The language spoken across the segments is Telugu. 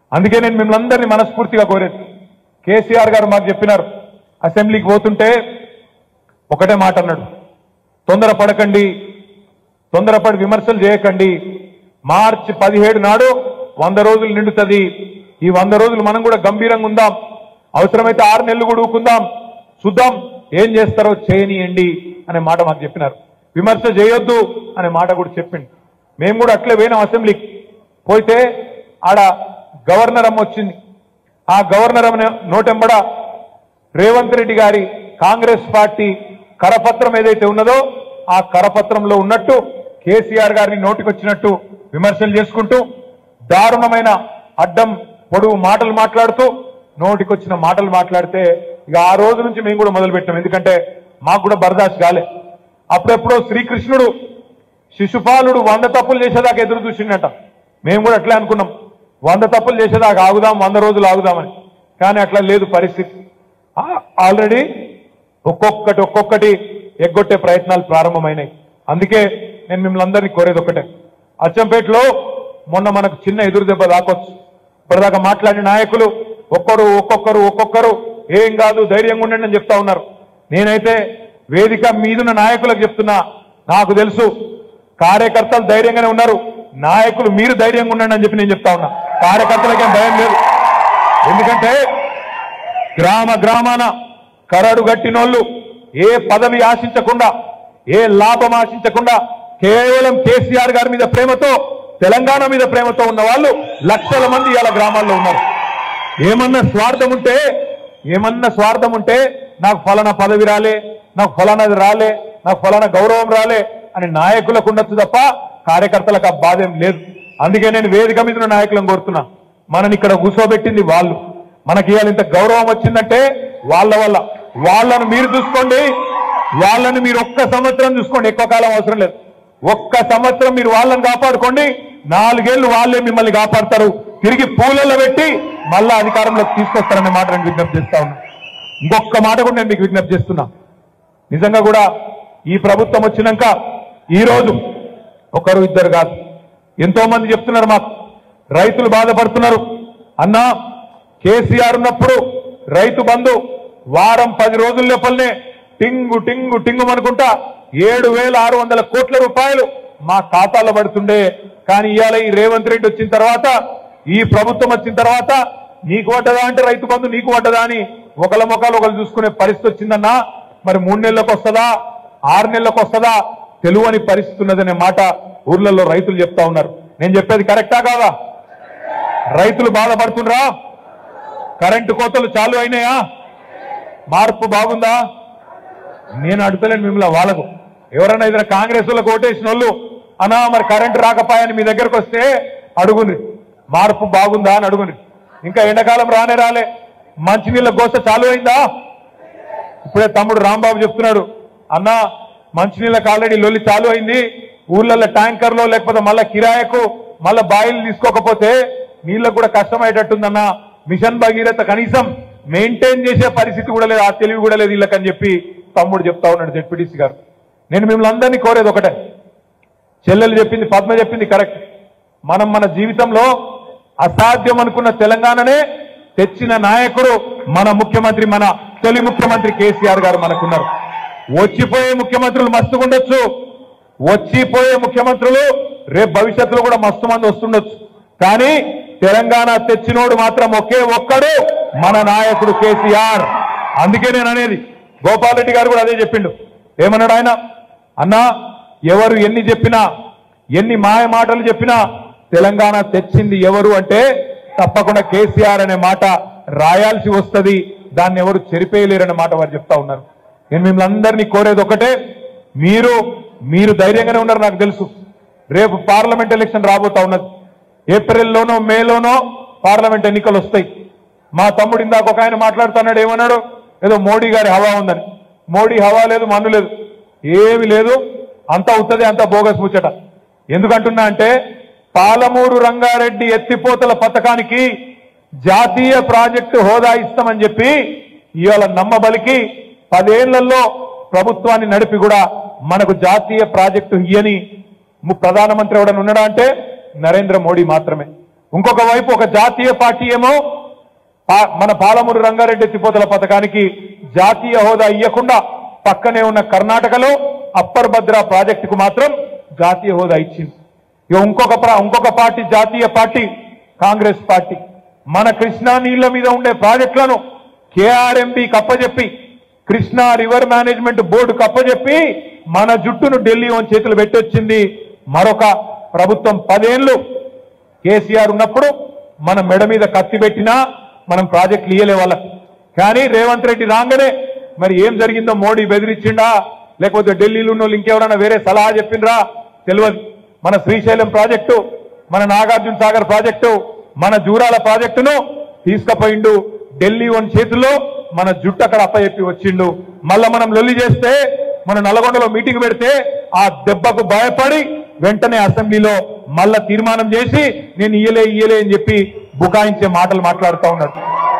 అందుకే నేను మిమ్మల్ని అందరినీ మనస్ఫూర్తిగా కోరేది, కేసీఆర్ గారు మాకు చెప్పినారు, అసెంబ్లీకి పోతుంటే ఒకటే మాట అన్నాడు, తొందరపడకండి, తొందరపడి విమర్శలు చేయకండి, మార్చి 17 నాడు 100 రోజులు నిండుతుంది, ఈ 100 రోజులు మనం కూడా గంభీరంగా ఉందాం, అవసరమైతే 6 నెలలు కూడా ఊకుందాం, చూద్దాం ఏం చేస్తారో చేయనియండి అనే మాట మాకు చెప్పినారు. విమర్శ చేయొద్దు అనే మాట కూడా చెప్పింది. మేము కూడా అట్లే పోయినాం అసెంబ్లీకి. పోతే ఆడ గవర్నర్ అమ్మ వచ్చింది. ఆ గవర్నర్ అమ్మ నోటెంబడ రేవంత్ రెడ్డి గారి కాంగ్రెస్ పార్టీ కరపత్రం ఏదైతే ఉన్నదో ఆ కరపత్రంలో ఉన్నట్టు కేసీఆర్ గారిని నోటికొచ్చినట్టు విమర్శలు చేసుకుంటూ దారుణమైన అడ్డం పొడుగు మాటలు మాట్లాడుతూ నోటికొచ్చిన మాటలు మాట్లాడితే ఇక ఆ రోజు నుంచి మేము కూడా మొదలు పెట్టాం. ఎందుకంటే మాకు కూడా బర్దాష్ కాలే. అప్పుడెప్పుడో శ్రీకృష్ణుడు శిశుపాలుడు 100 తప్పులు చేసేదాకా ఎదురు చూసిండట. మేము కూడా అట్లే అనుకున్నాం, 100 తప్పులు చేసేదాకా ఆగుదాం, 100 రోజులు ఆగుదామని. కానీ అట్లా లేదు పరిస్థితి. ఆల్రెడీ ఒక్కొక్కటి ఎగ్గొట్టే ప్రయత్నాలు ప్రారంభమైనాయి. అందుకే నేను మిమ్మల్ని అందరినీ కోరేది ఒకటే, అచ్చంపేటలో మొన్న మనకు చిన్న ఎదురు దెబ్బ దాకొచ్చు. ఇప్పటిదాకా మాట్లాడిన నాయకులు ఒక్కొక్కరు ఏం కాదు ధైర్యంగా ఉండండి అని చెప్తా ఉన్నారు. నేనైతే వేదిక మీదున్న నాయకులకు చెప్తున్నా, నాకు తెలుసు కార్యకర్తలు ధైర్యంగానే ఉన్నారు, నాయకులు మీరు ధైర్యంగా ఉండండి అని చెప్పి నేను చెప్తా ఉన్నా. కార్యకర్తలకేం భయం లేదు. ఎందుకంటే గ్రామాన కరడు గట్టినోళ్ళు ఏ పదవి ఆశించకుండా, ఏ లాభం ఆశించకుండా కేవలం కేసీఆర్ గారి మీద ప్రేమతో, తెలంగాణ మీద ప్రేమతో ఉన్న వాళ్ళు లక్షల మంది ఇవాళ గ్రామాల్లో ఉన్నారు. ఏమన్నా స్వార్థం ఉంటే నాకు ఫలానా పదవి రాలే, నాకు ఫలానాది రాలే, నాకు ఫలానా గౌరవం రాలే అని నాయకులకు ఉండొచ్చు తప్ప కార్యకర్తలకు ఆ బాధ ఏం లేదు. అందుకే నేను వేదిక మీద ఉన్న నాయకులను కోరుతున్నా, మనని ఇక్కడ కూర్చోబెట్టింది వాళ్ళు, మనకి ఇవాళ ఇంత గౌరవం వచ్చిందంటే వాళ్ళ వల్ల. వాళ్ళను మీరు చూసుకోండి, వాళ్ళని మీరు ఒక్క సంవత్సరం చూసుకోండి, ఎక్కువ కాలం అవసరం లేదు. ఒక్క సంవత్సరం మీరు వాళ్ళని కాపాడుకోండి, 4 ఏళ్లు వాళ్ళే మిమ్మల్ని కాపాడతారు, తిరిగి పూలల్లో పెట్టి మళ్ళా అధికారంలోకి తీసుకొస్తారనే మాట నేను విజ్ఞప్తి చేస్తా ఉన్నా. ఇంకొక మాట కూడా నేను మీకు విజ్ఞప్తి చేస్తున్నా, నిజంగా కూడా ఈ ప్రభుత్వం వచ్చినాక ఈ రోజు ఒకరు ఇద్దరు కాదు, ఎంతో మంది చెప్తున్నారు మాకు, రైతులు బాధపడుతున్నారు. అన్నా కేసీఆర్ ఉన్నప్పుడు రైతు బంధు వారం 10 రోజుల లోపలనే టింగు అనుకుంటా 7,600 కోట్ల రూపాయలు మా ఖాతాలో పడుతుండే. కానీ ఇవాళ ఈ రేవంత్ రెడ్డి వచ్చిన తర్వాత, ఈ ప్రభుత్వం వచ్చిన తర్వాత నీకు పడ్డదా అంటే రైతు బంధు నీకు పడ్డదా అని ఒకళ్ళ ముఖాలు ఒకళ్ళు చూసుకునే పరిస్థితి వచ్చిందన్నా. మరి 3 నెలలకు వస్తుందా 6 నెలలకు వస్తుందా తెలువని పరిస్థితి ఉన్నదనే మాట ఊర్లలో రైతులు చెప్తా ఉన్నారు. నేను చెప్పేది కరెక్టా కాదా? రైతులు బాధపడుతుండ్రా? కరెంటు కోతలు చాలు అయినాయా? మార్పు బాగుందా? నేను అడుగుతలేను మిమ్మల్ని, వాళ్ళకు ఎవరైనా ఇద్దరు కాంగ్రెస్ వాళ్ళకు ఓటేసిన వాళ్ళు అన్నా మరి కరెంటు రాకపోయాని మీ దగ్గరకు వస్తే అడుగుండ్రి, మార్పు బాగుందా అని అడుగుండ్రి. ఇంకా ఎండాకాలం రాలే, మంచినీళ్ళ గోస చాలు అయిందా? ఇప్పుడే తమ్ముడు రాంబాబు చెప్తున్నాడు, అన్నా మంచినీళ్ళకి ఆల్రెడీ లొల్లి చాలు అయింది, ఊర్లలో ట్యాంకర్లో లేకపోతే మళ్ళా కిరాయకు మళ్ళా బాయిలు తీసుకోకపోతే నీళ్ళకు కూడా కష్టమయ్యేటట్టుందన్నా, మిషన్ భగీరథ కనీసం మెయింటైన్ చేసే పరిస్థితి కూడా లేదు, ఆ తెలివి కూడా లేదు వీళ్ళకని చెప్పి తమ్ముడు చెప్తా ఉన్నాడు జెడ్పీటీసీ గారు. నేను మిమ్మల్ని అందరినీ కోరేది ఒకటే, చెల్లెలు చెప్పింది, పద్మ చెప్పింది కరెక్ట్. మనం మన జీవితంలో అసాధ్యం అనుకున్న తెలంగాణనే తెచ్చిన నాయకుడు మన ముఖ్యమంత్రి, మన తొలి ముఖ్యమంత్రి కేసీఆర్ గారు మనకున్నారు. వచ్చిపోయే ముఖ్యమంత్రులు మస్తుగా ఉండొచ్చు, వచ్చిపోయే ముఖ్యమంత్రులు రేపు భవిష్యత్తులో కూడా మస్తు మంది వస్తుండొచ్చు, కానీ తెలంగాణ తెచ్చినోడు మాత్రం ఒకే ఒక్కడు, మన నాయకుడు కేసీఆర్. అందుకే నేను అనేది, గోపాల్ రెడ్డి గారు కూడా అదే చెప్పిండు. ఏమన్నాడు ఆయన? అన్నా ఎవరు ఎన్ని చెప్పినా, ఎన్ని మాయ మాటలు చెప్పినా తెలంగాణ తెచ్చింది ఎవరు అంటే తప్పకుండా కేసీఆర్ అనే మాట రాయాల్సి వస్తుంది, దాన్ని ఎవరు చెరిపేయలేరనే మాట వారు చెప్తా ఉన్నారు. నేను మిమ్మల్ని అందరినీ కోరేది ఒకటే, మీరు ధైర్యంగానే ఉన్నారు నాకు తెలుసు. రేపు పార్లమెంట్ ఎలక్షన్ రాబోతా ఉన్నది, ఏప్రిల్లోనో మేలోనో పార్లమెంట్ ఎన్నికలు వస్తాయి. మా తమ్ముడు ఇందాక ఒక ఆయన మాట్లాడుతున్నాడు, ఏమన్నాడు? ఏదో మోడీ గారి హవా ఉందని. మోడీ హవా లేదు, మన్ను లేదు, ఏమి లేదు, అంతా ఉత్తదే, అంతా బోగస్ ముచ్చట. ఎందుకంటున్నా అంటే పాలమూరు రంగారెడ్డి ఎత్తిపోతల పథకానికి జాతీయ ప్రాజెక్టు హోదా ఇస్తామని చెప్పి ఇవాళ నమ్మబలికి 10 ఏళ్లలో ప్రభుత్వాన్ని నడిపి కూడా మనకు జాతీయ ప్రాజెక్టు ఇయ్యని ప్రధానమంత్రి ఎవడని ఉన్నాడా అంటే నరేంద్ర మోడీ మాత్రమే. ఇంకొక వైపు ఒక జాతీయ పార్టీ ఏమో మన పాలమూరు రంగారెడ్డి ఎత్తిపోతల పథకానికి జాతీయ హోదా ఇవ్వకుండా పక్కనే ఉన్న కర్ణాటకలో అప్పర్ భద్రా ప్రాజెక్టుకు మాత్రం జాతీయ హోదా ఇచ్చింది. ఇంకొక పార్టీ జాతీయ పార్టీ కాంగ్రెస్ పార్టీ మన కృష్ణా నీళ్ల మీద ఉండే ప్రాజెక్టులను కేఆర్ఎంబి కప్పజెప్పి కృష్ణా రివర్ మేనేజ్మెంట్ బోర్డు కప్పజెప్పి మన జుట్టును ఢిల్లీ చేతులు పెట్టొచ్చింది. మరొక ప్రభుత్వం 10 ఏళ్లు కేసీఆర్ ఉన్నప్పుడు మన మెడ మీద కత్తి పెట్టినా మనం ప్రాజెక్టులు ఇయ్యలే వాళ్ళకి. కానీ రేవంత్ రెడ్డి రాగానే మరి ఏం జరిగిందో మోడీ బెదిరించిండా లేకపోతే ఢిల్లీలో ఉన్న ఇంకెవరైనా వేరే సలహా చెప్పిండ్రా తెలియదు. మన శ్రీశైలం ప్రాజెక్టు, మన నాగార్జున సాగర్ ప్రాజెక్టు, మన జూరాల ప్రాజెక్టును తీసుకుపోయిండు ఢిల్లీ చేతుల్లో మన జుట్టు అక్కడ అప్పచెప్పి వచ్చిండు. మళ్ళా మనం లొల్లి చేస్తే మన నల్గొండలో మీటింగ్ పెడితే ఆ దెబ్బకు భయపడి వెంటనే అసెంబ్లీలో మళ్ళా తీర్మానం చేసి నేను ఇయ్యలే అని చెప్పి బుకాయించే మాటలు మాట్లాడుతూ ఉన్నాడు.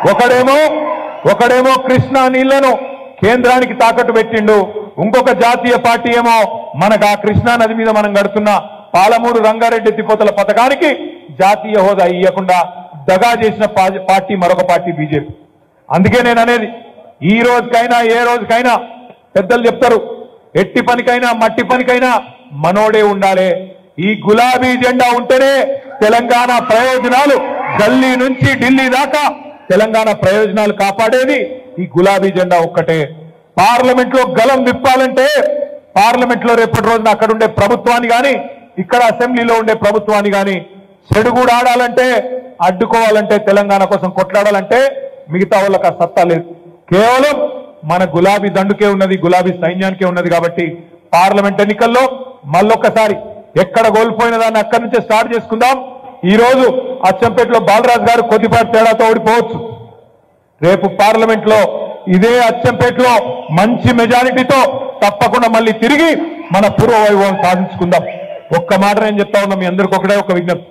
ఒకడేమో కృష్ణా నీళ్లను కేంద్రానికి తాకట్టు పెట్టిండు. ఇంకొక జాతీయ పార్టీ ఏమో మనకు ఆ కృష్ణా నది మీద మనం గడుతున్న పాలమూరు రంగారెడ్డి ఎత్తిపోతల పథకానికి జాతీయ హోదా ఇవ్వకుండా దగా చేసిన పార్టీ మరొక పార్టీ బీజేపీ. అందుకే నేను అనేది ఈ రోజుకైనా ఏ రోజుకైనా పెద్దలు చెప్తారు ఎట్టి పనికైనా మట్టి పనికైనా మనోడే ఉండాలి. ఈ గులాబీ జెండా ఉంటేనే తెలంగాణ ప్రయోజనాలు గల్లీ నుంచి ఢిల్లీ దాకా తెలంగాణ ప్రయోజనాలు కాపాడేది ఈ గులాబీ జెండా ఒక్కటే. పార్లమెంట్ లో గలం విప్పాలంటే పార్లమెంట్ లో రేపటి రోజున అక్కడ ఉండే ప్రభుత్వాన్ని గాని ఇక్కడ అసెంబ్లీలో ఉండే ప్రభుత్వాన్ని గాని చెడుగుడు ఆడాలంటే అడ్డుకోవాలంటే తెలంగాణ కోసం కొట్లాడాలంటే మిగతా వాళ్ళకి ఆ సత్తా లేదు. కేవలం మన గులాబీ దండుకే ఉన్నది, గులాబీ సైన్యానికే ఉన్నది. కాబట్టి పార్లమెంట్ ఎన్నికల్లో మళ్ళొక్కసారి ఎక్కడ కోల్పోయిన దాన్ని అక్కడి నుంచే స్టార్ట్ చేసుకుందాం. ఈ రోజు అచ్చంపేటలో బాలరాజు గారు కొద్దిపాటి తేడాతో ఓడిపోవచ్చు. రేపు పార్లమెంట్ లో ఇదే అచ్చంపేటలో మంచి మెజారిటీతో తప్పకుండా మళ్ళీ తిరిగి మన పూర్వ వైభవం సాధించుకుందాం. ఒక్క మాట నేను చెప్తా ఉన్నా, మీ అందరికీ ఒకటే ఒక విజ్ఞప్తి.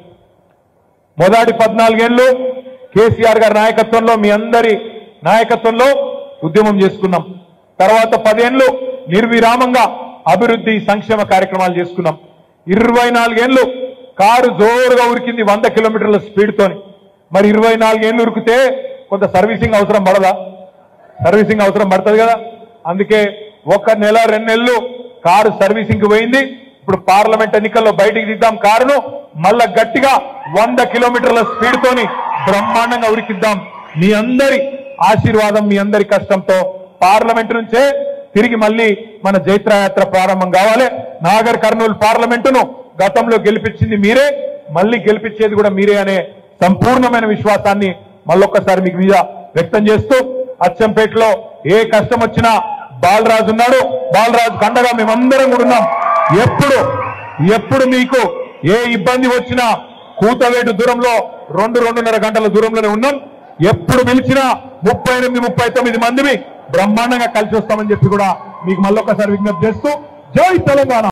మొదటి 14 ఏళ్లు కేసీఆర్ గారి నాయకత్వంలో మీ అందరి నాయకత్వంలో ఉద్యమం చేసుకున్నాం. తర్వాత 10 ఏళ్లు నిర్విరామంగా అభివృద్ధి సంక్షేమ కార్యక్రమాలు చేసుకున్నాం. 24 ఏళ్లు కారు జోరుగా ఉరికింది 100 కిలోమీటర్ల స్పీడ్ తోని. మరి 24 ఏళ్లు ఉరికితే కొంత సర్వీసింగ్ అవసరం పడదా? సర్వీసింగ్ అవసరం పడుతుంది కదా. అందుకే 1 నెల 2 నెలలు కారు సర్వీసింగ్ కి పోయింది. ఇప్పుడు పార్లమెంట్ ఎన్నికల్లో బయటికి దిద్దాం కారును, మళ్ళా గట్టిగా 100 కిలోమీటర్ల స్పీడ్ తోని బ్రహ్మాండంగా ఉరికిద్దాం. మీ అందరి ఆశీర్వాదం, మీ అందరి కష్టంతో పార్లమెంట్ నుంచే తిరిగి మళ్ళీ మన జైత్రయాత్ర ప్రారంభం కావాలి. నాగర్ కర్నూలు పార్లమెంటును గతంలో గెలిపించింది మీరే, మళ్ళీ గెలిపించేది కూడా మీరే అనే సంపూర్ణమైన విశ్వాసాన్ని మళ్ళొక్కసారి మీకు మీద వ్యక్తం చేస్తూ అచ్చంపేటలో ఏ కష్టం వచ్చినా బాలరాజు ఉన్నాడు. బాలరాజు కండగా మేమందరం కూడా ఉన్నాం. ఎప్పుడు మీకు ఏ ఇబ్బంది వచ్చినా కూతవేటు దూరంలో 2-2.5 గంటల దూరంలోనే ఉన్నాం. ఎప్పుడు పిలిచినా 38-39 మందిని బ్రహ్మాండంగా కలిసి వస్తామని చెప్పి కూడా మీకు మళ్ళొక్కసారి విజ్ఞప్తి చేస్తూ జై తెలంగాణ.